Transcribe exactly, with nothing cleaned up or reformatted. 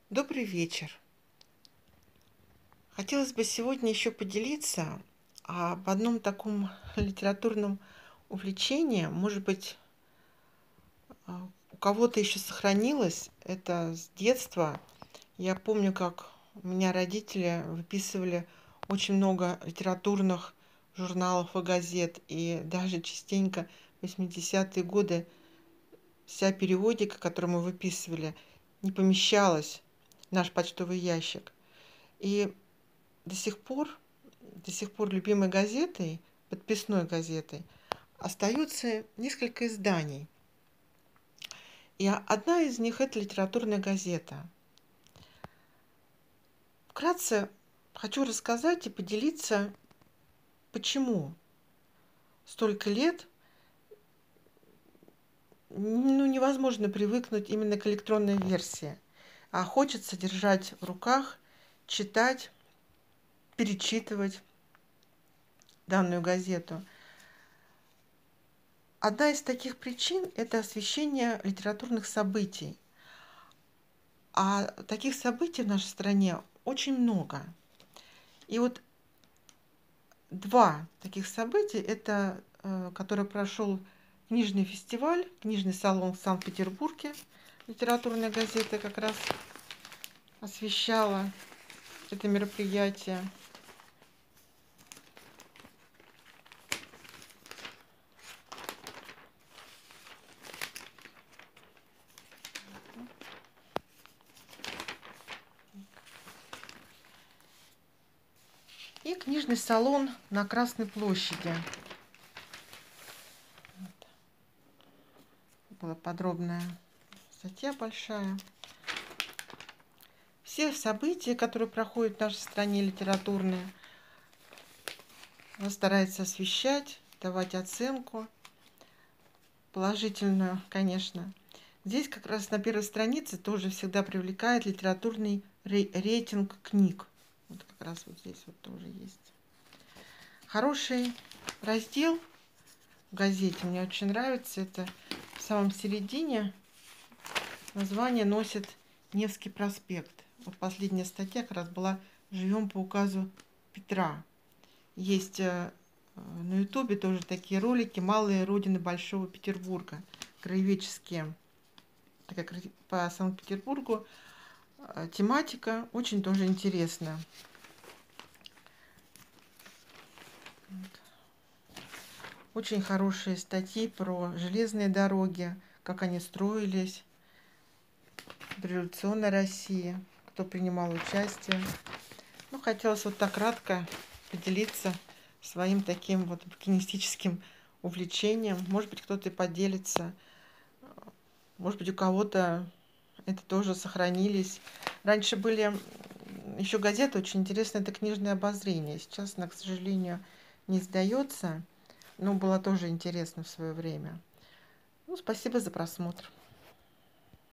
Добрый вечер. Хотелось бы сегодня еще поделиться об одном таком литературном увлечении. Может быть, а, у кого-то еще сохранилось это с детства. Я помню, как у меня родители выписывали очень много литературных журналов и газет, и даже частенько в восьмидесятые годы вся периодика, которую мы выписывали, не помещалась в наш почтовый ящик. И до сих пор, до сих пор любимой газетой, подписной газетой, остаются несколько изданий. И о- одна из них — это литературная газета. Вкратце хочу рассказать и поделиться, почему столько лет ну, невозможно привыкнуть именно к электронной версии, а хочется держать в руках, читать, перечитывать данную газету. Одна из таких причин — это освещение литературных событий. А таких событий в нашей стране очень много. И вот два таких события — это, э, который прошел книжный фестиваль, книжный салон в Санкт-Петербурге. Литературная газета как раз освещала это мероприятие. И книжный салон на Красной площади. Была подробная статья большая. Все события, которые проходят в нашей стране литературные, она старается освещать, давать оценку, положительную, конечно. Здесь как раз на первой странице тоже всегда привлекает литературный ре- рейтинг книг. Вот как раз вот здесь вот тоже есть. Хороший раздел в газете, мне очень нравится. Это в самом середине название носит Невский проспект. Вот последняя статья как раз была «Живем по указу Петра». Есть э, на Ютубе тоже такие ролики «Малые родины Большого Петербурга», краеведческие, такая кра- по Санкт-Петербургу. Э, Тематика очень тоже интересная. Очень хорошие статьи про железные дороги, как они строились в дореволюционной России, кто принимал участие. Ну, хотелось вот так кратко поделиться своим таким вот букинистическим увлечением. Может быть, кто-то и поделится. Может быть, у кого-то это тоже сохранились. Раньше были еще газеты очень интересные, это книжное обозрение. Сейчас она, к сожалению, не издается, но было тоже интересно в свое время. Ну, спасибо за просмотр.